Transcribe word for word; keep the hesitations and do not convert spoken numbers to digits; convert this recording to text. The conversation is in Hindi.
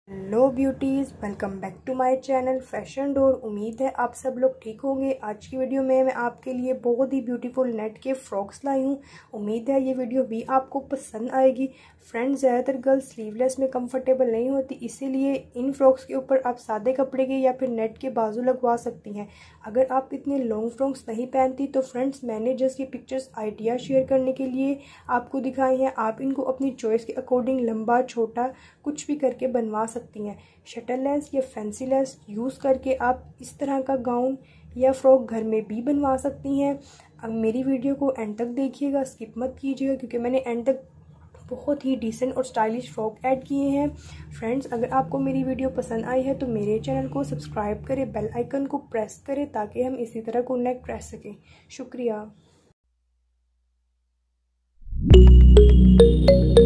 Hello beauties, welcome back to my channel fashion door. उम्मीद है आप सब लोग ठीक होंगे। आज की वीडियो में मैं आपके लिए बहुत ही ब्यूटीफुल नेट के फ्रॉक्स लाई हूँ। उम्मीद है ये वीडियो भी आपको पसंद आएगी। फ्रेंड्स, ज़्यादातर गर्ल्स स्लीवलेस में कंफर्टेबल नहीं होती, इसीलिए इन फ्रॉक्स के ऊपर आप सादे कपड़े के या फिर नेट के बाजू लगवा सकती हैं। अगर आप इतने लॉन्ग फ्रॉक्स नहीं पहनती तो फ्रेंड्स, मैंने जस्ट ये पिक्चर्स आइडिया शेयर करने के लिए आपको दिखाई हैं। आप इनको अपनी चॉइस के अकॉर्डिंग लंबा छोटा कुछ भी करके बनवा सकती हैं। शटल लेस या फैंसी लेस यूज़ करके आप इस तरह का गाउन या फ्रॉक घर में भी बनवा सकती हैं। अब मेरी वीडियो को एंड तक देखिएगा, स्किप मत कीजिएगा, क्योंकि मैंने एंड तक बहुत ही डिसेंट और स्टाइलिश फ्रॉक ऐड किए हैं। फ्रेंड्स, अगर आपको मेरी वीडियो पसंद आई है तो मेरे चैनल को सब्सक्राइब करें, बेल आइकन को प्रेस करें ताकि हम इसी तरह कनेक्ट रह सकें। शुक्रिया।